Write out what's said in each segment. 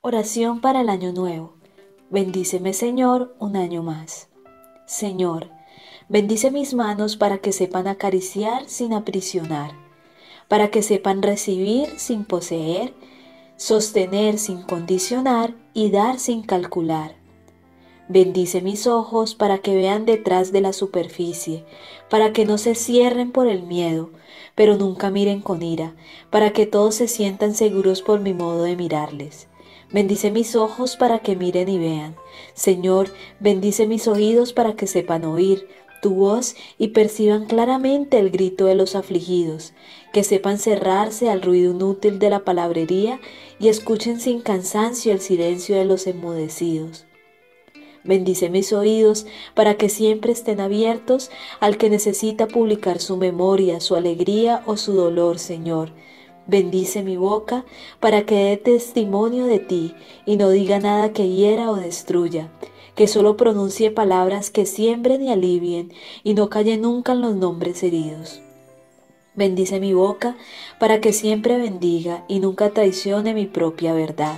Oración para el año nuevo. Bendíceme, Señor, un año más. Señor, bendice mis manos para que sepan acariciar sin aprisionar, para que sepan recibir sin poseer, sostener sin condicionar y dar sin calcular. Bendice mis ojos para que vean detrás de la superficie, para que no se cierren por el miedo, pero nunca miren con ira, para que todos se sientan seguros por mi modo de mirarles. Bendice mis ojos para que miren y vean. Señor, bendice mis oídos para que sepan oír tu voz y perciban claramente el grito de los afligidos, que sepan cerrarse al ruido inútil de la palabrería y escuchen sin cansancio el silencio de los enmudecidos. Bendice mis oídos para que siempre estén abiertos al que necesita publicar su memoria, su alegría o su dolor, Señor. Bendice mi boca para que dé testimonio de ti y no diga nada que hiera o destruya, que solo pronuncie palabras que siembren y alivien y no calle nunca en los nombres heridos. Bendice mi boca para que siempre bendiga y nunca traicione mi propia verdad.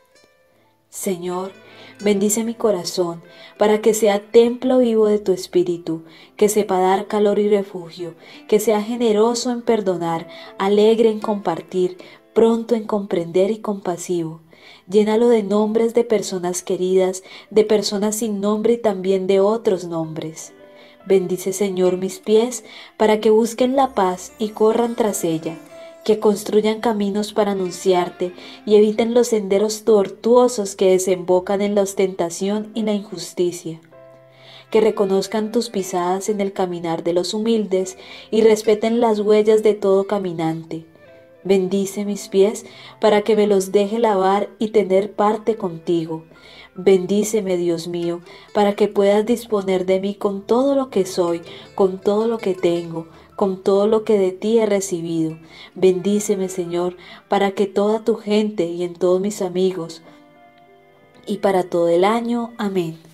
Señor, bendice mi corazón para que sea templo vivo de tu espíritu, que sepa dar calor y refugio, que sea generoso en perdonar, alegre en compartir, pronto en comprender y compasivo. Llénalo de nombres de personas queridas, de personas sin nombre y también de otros nombres. Bendice, Señor, mis pies para que busquen la paz y corran tras ella, que construyan caminos para anunciarte y eviten los senderos tortuosos que desembocan en la ostentación y la injusticia. Que reconozcan tus pisadas en el caminar de los humildes y respeten las huellas de todo caminante. Bendice mis pies para que me los deje lavar y tener parte contigo. Bendíceme, Dios mío, para que puedas disponer de mí con todo lo que soy, con todo lo que tengo, con todo lo que de ti he recibido. Bendíceme, Señor, para que toda tu gente y en todos mis amigos, y para todo el año. Amén.